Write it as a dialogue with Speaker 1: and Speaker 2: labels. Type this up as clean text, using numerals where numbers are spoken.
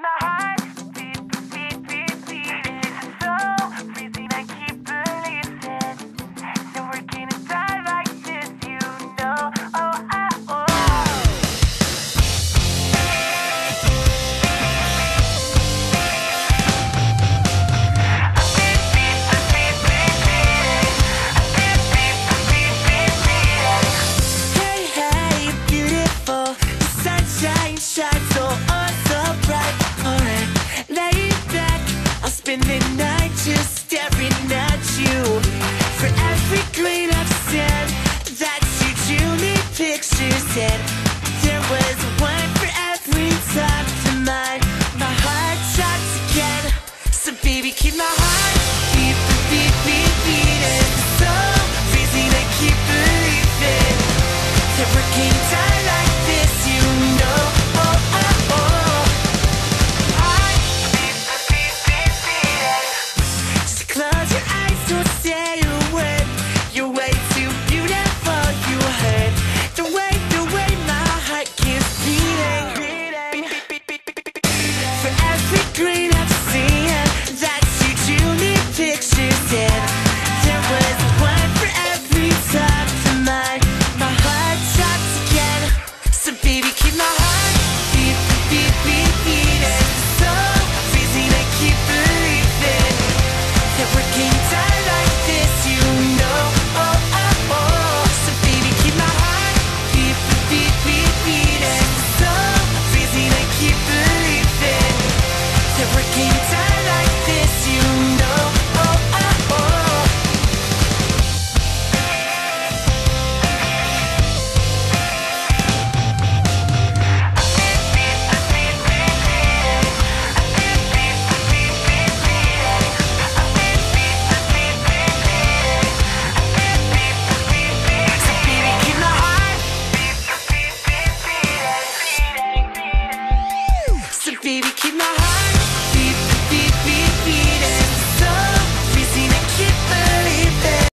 Speaker 1: my heart beat, beat, beat, beating. It's so freezing, I keep believing that we're gonna die like this, you know. Oh, oh.
Speaker 2: Shine so on so bright. Alright, lay back. I'll spend the night just staring at you. For every grain of sand that you drew me pictures in, there was one for every time to mine. My heart stops again. So baby, keep my heart beat, beat, beat, beating. So freezing, I keep believing that we're gonna die like this, you know. Close your eyes, don't say a word. You're way too beautiful, you hurt. The way my heart keeps beating. For every grain of sand that you drew me pictures in, there was one for every time to mine. My heart stops again. So baby, keep my heart beat, beat, beat, beating. So freezing, I keep believing that we're gonna die like this, you know. Oh, oh, oh. So baby, keep my heart beat, beat, beat, beating. So freezing, I keep believing that we're gonna die like this, you know. Oh, oh, oh. So baby, keep my heart